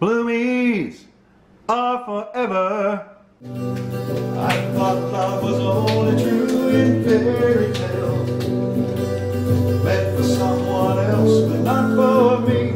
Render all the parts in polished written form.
bloomies are forever. I thought love was only true in fairy tales, meant for someone else but not for me.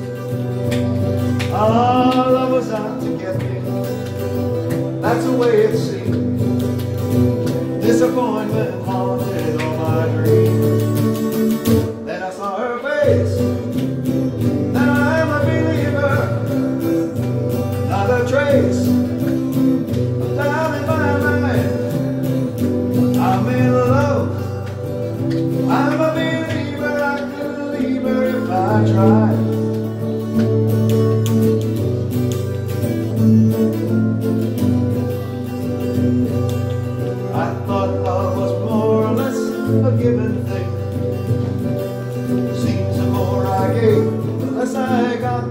Our love was out to get me, that's the way it seemed. Disappointment haunted all my dreams. Then I saw her face, now I'm a believer. Not a trace of doubt in my mind. I'm in love, I'm a believer. I couldn't leave her if I tried. I thought love was more or less a given thing. Seems the more I gave, the less I got.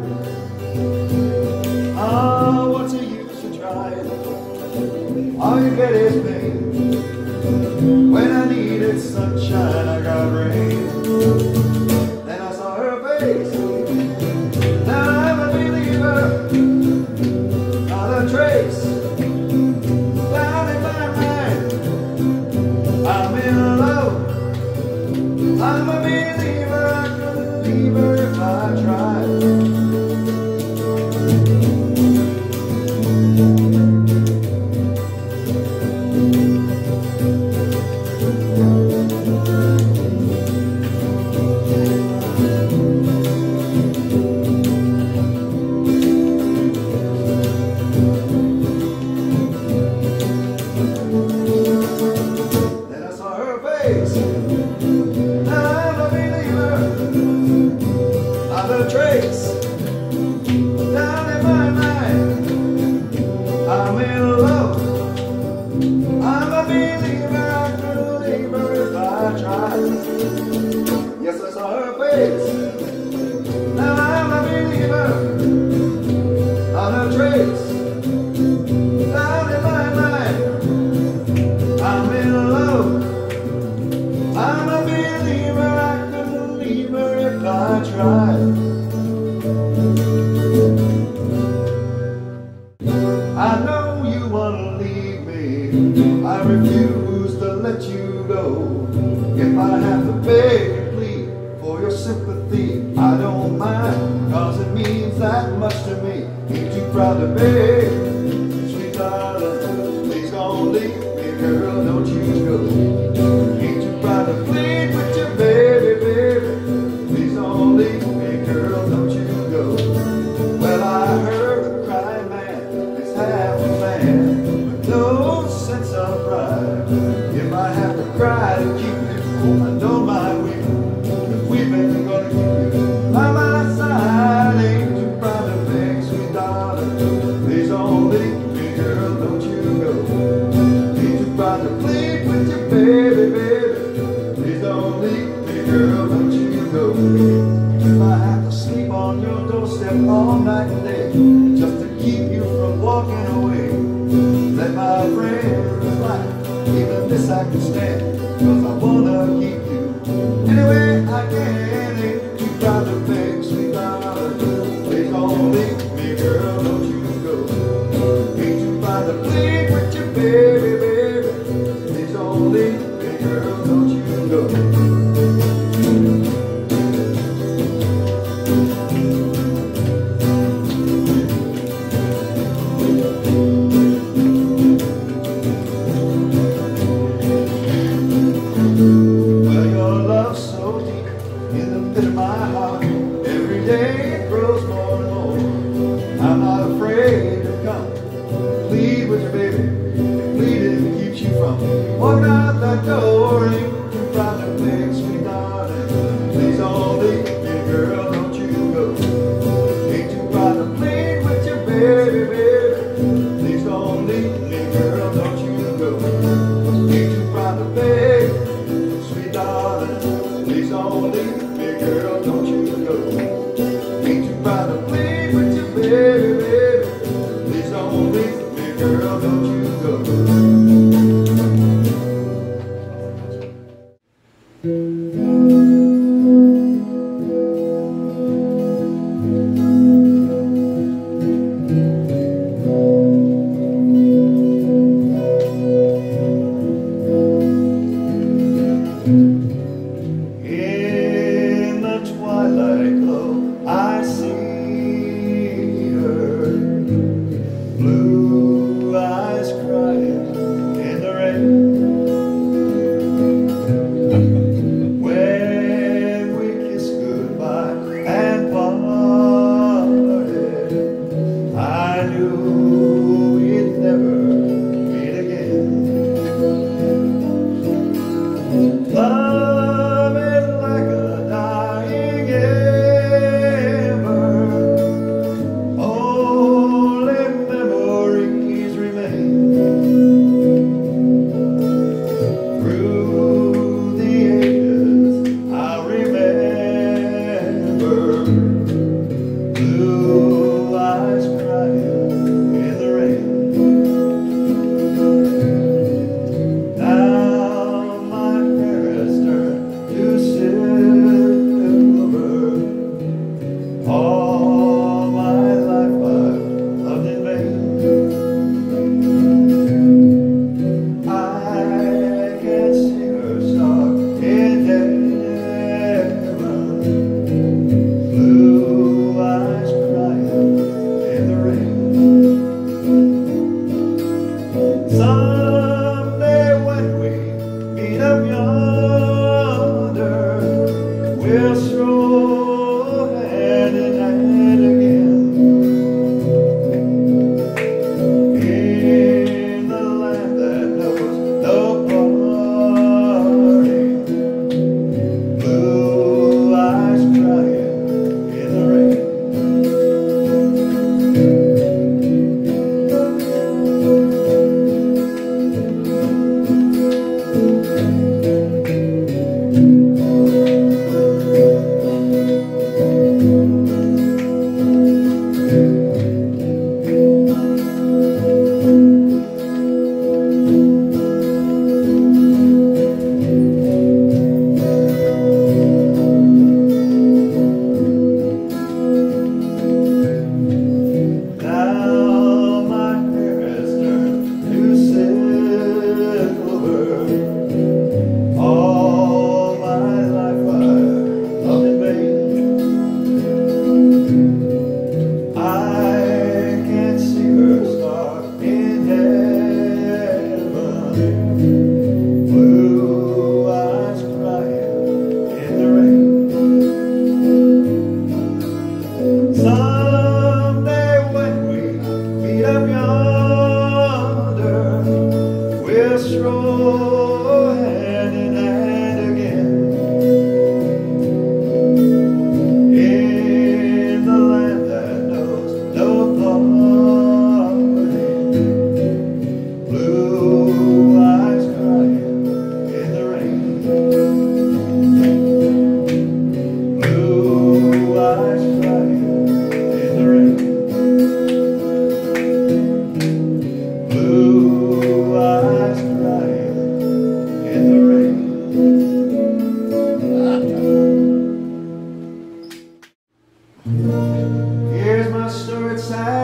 Ah, what's the use of trying? All you get is pain. When I needed sunshine, I got rain. Then I saw her face, now I'm a believer. Not a trace down in my mind. I'm in love, I'm a believer. I couldn't leave her if I tried. Then I saw her face, now I'm a believer. Not a trace down in my mind. I'm in love, I'm a believer. I couldn't leave her if I tried. Yes, I saw her face, now I'm a believer. Not a trace down in my mind. I'm in love, I'm a believer. I couldn't leave her if I tried. I know you wanna leave me, I refuse to let you go. If I have to beg and plead for your sympathy, I don't mind, cause it means that much to me. Ain't too proud to beg, sweet darling, please don't leave me, girl, don't you go. Ain't too proud to plead with you, baby, baby, please don't leave me, girl, don't you go. Well, I heard a crying man is half a man with no sense of pride. If I have to cry to keep you, I don't mind weeping, if weeping gonna keep you by my side. Ain't too proud to beg, sweet darling, please don't leave me, girl, don't you go. Ain't too proud to plead with you, baby, baby, please don't leave me, girl, don't you go. If I have to sleep on your doorstep all night and day, just to keep you from walking away, let my friends laugh, even this I can stand, cause I wanna keep you anyway I can. Ain't too proud to beg, sweet darling, please don't leave me, girl, don't you go. Ain't too proud to plead with you, baby, baby, please don't leave me, girl, don't you go. Well, your love's so deep in the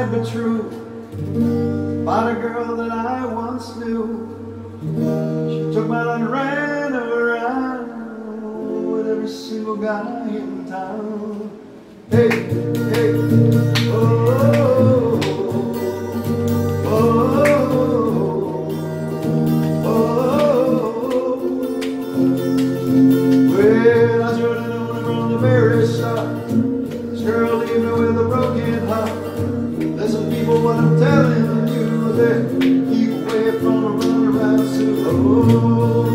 tried to be true about a girl that I once knew. She took my line and ran around with every single guy in town. Hey, hey, oh, oh, oh, oh. Well, I should have known from the very start. This girl leave me with a broken heart. Listen, people, what I'm telling you is that keep away from a run around Sue. Oh,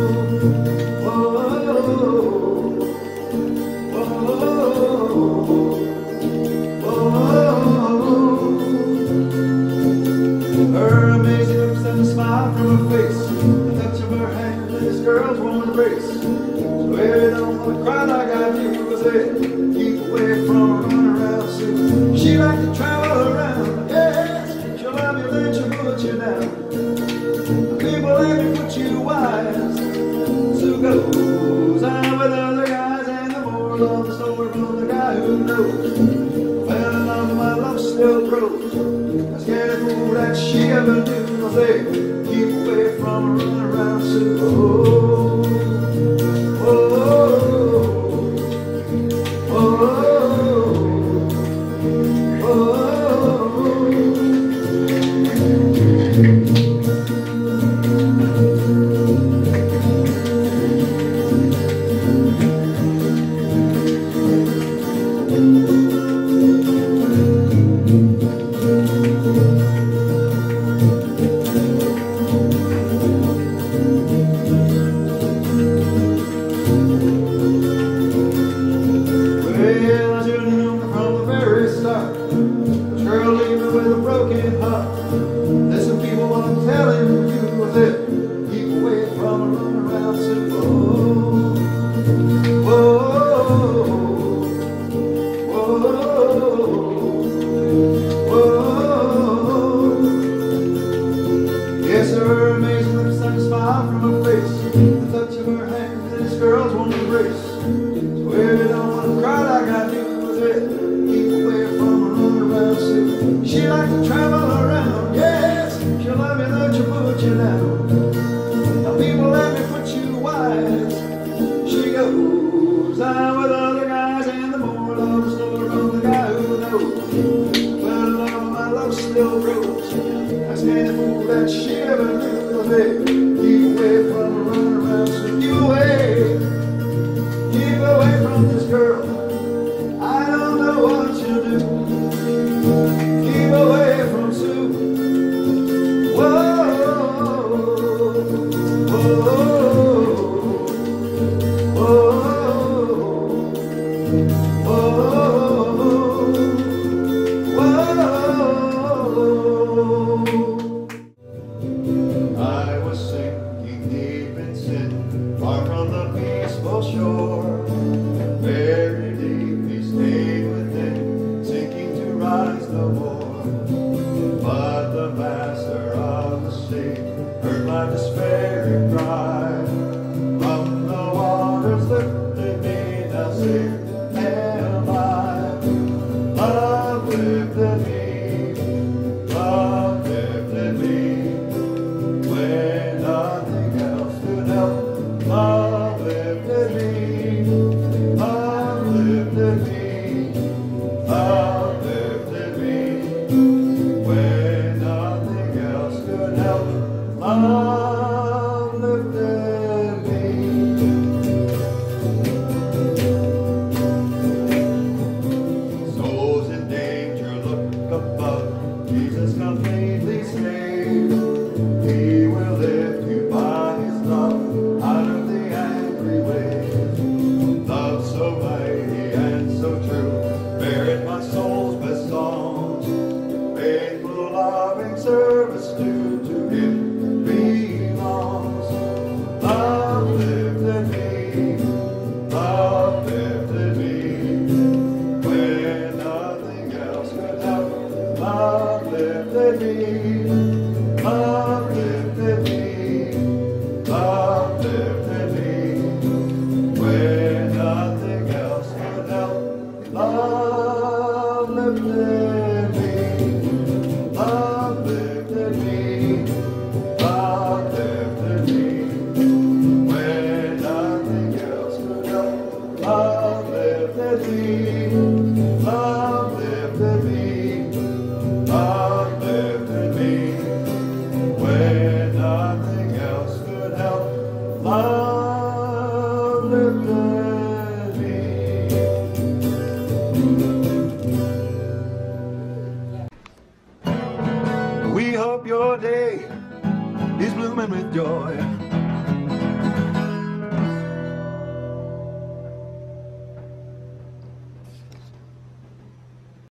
her amazing lips and a smile from her face, the touch of her hand and this girl's warm embrace. So if you don't want to cry like I do, I say, keep away from a run around Sue. She like to travel around, yes, she'll love you, then she'll put you down. People let me put you wise. Sue goes out with other guys, and the moral of the story from the guy who knows. Fell in love, my love still grows. I scared the fool that she ever knew. I say, keep away from a run around Sue. Oh, oh, oh, oh, oh, oh. Well, I should have known from the very start. This girl leave me with a broken heart. Listen, people, what I'm telling you is that keep away from a run around Sue. Oh, oh, oh, oh, oh. Yes, her amazing lips and a smile from her face, the touch of her hand and this girl's warm embrace. So if you don't want to cry like I do, keep away from a run around Sue. She like to travel around, yes, she'll love you, then she'll put you down. Now people let me put you wise. She goes out with other guys, and the more love the story from the guy who knows. Well, love, my love still grows. Ask any fool that she ever knew. Keep away from a run around Sue. Keep away. Keep away from this girl. I don't know what you do. Keep away from Sue. Whoa, whoa, whoa. I was sinking deep in sin, far from the peaceful shore. Very deeply stayed within, sinking to rise no more. But the master of the sea heard my despairing cry. From the waters lifted me, now safe am I. Love lifted me, love lifted me, when nothing else could help. Love lifted me, love lifted me, love lifted me, when nothing else could help. Love lifted me. Souls in danger, look above. Jesus completely saved. He will lift you by his love out of the angry wave. Love so mighty and so true, merit my soul's best songs. Faithful, loving service due to him belongs. Love lifted me, love lifted me, when nothing else could help. Love lifted me, love lifted me, love lifted me, when nothing else could help. Love lifted me. litany. We hope your day is blooming with joy.